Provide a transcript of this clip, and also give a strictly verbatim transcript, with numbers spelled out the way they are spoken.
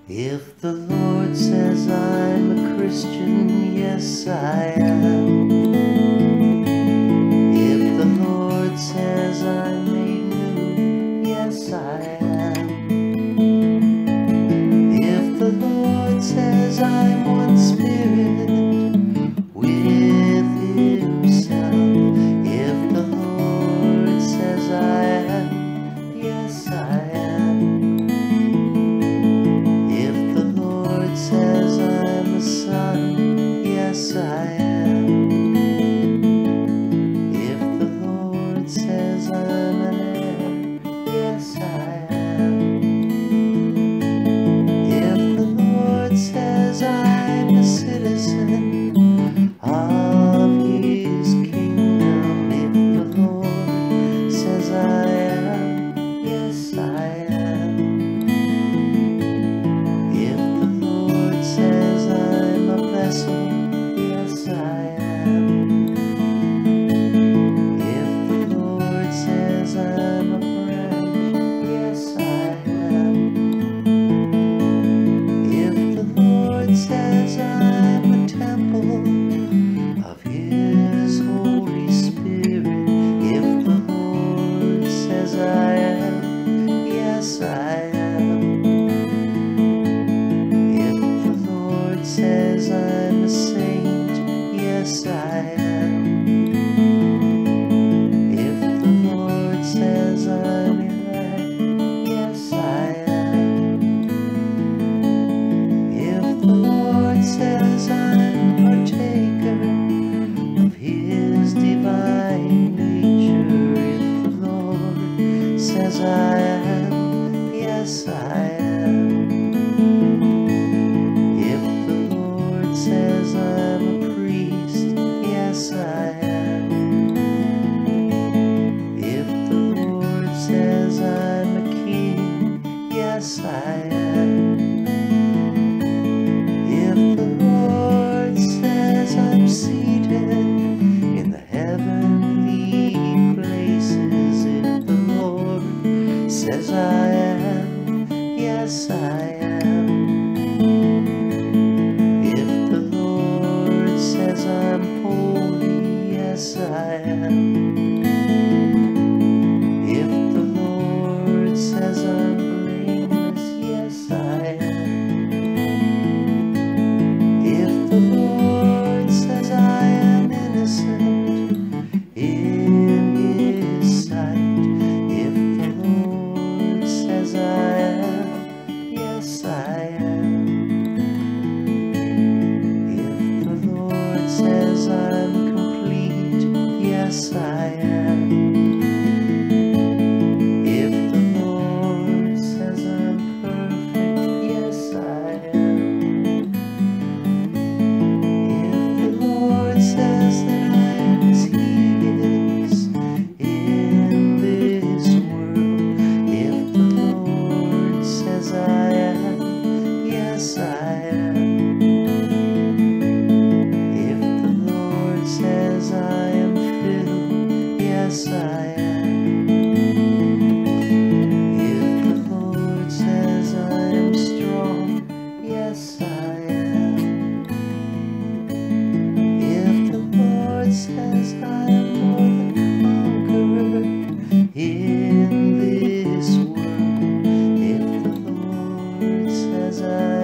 If the Lord says I'm a Christian, yes I am. If the Lord says I'm made new, yes I am. If the Lord says I'm one spirit with Himself, if the Lord says I am, yes I am. If the Lord says I'm a son, yes I am. If the Lord says I'm an heir, yes I am. If the Lord says I'm a citizen of His kingdom, if the Lord says I am, yes I am. If the Lord says I'm a vessel, yes I am. If the Lord says I'm a branch, yes I am. If the Lord says I'm a temple of His Holy Spirit, if the Lord says I am, yes I am. If the Lord says I'm a saint, yes I am. If the Lord says I'm elect, yes I am. If the Lord says I'm partaker of His divine nature, if the Lord says I am, yes I am. If the Lord says I'm a priest, yes I am. If the Lord says I'm a king, yes I am. If the Lord says I'm seated in the heavenly places, if the Lord says I am, yes I am. If the Lord says I'm holy, yes I am. If the Lord says I'm blameless, yes I am. If the Lord says I am innocent in His sight, if the Lord says I am, yes I am. If the Lord says I'm complete, yes I am. If the Lord says I'm perfect, yes I am. If the Lord says that I am as He is in this world, if the Lord says I am, yes I am. If the Lord says I am filled, yes I am. If the Lord says I am strong, yes I am. If the Lord says I am more than conqueror in this world, if the Lord says I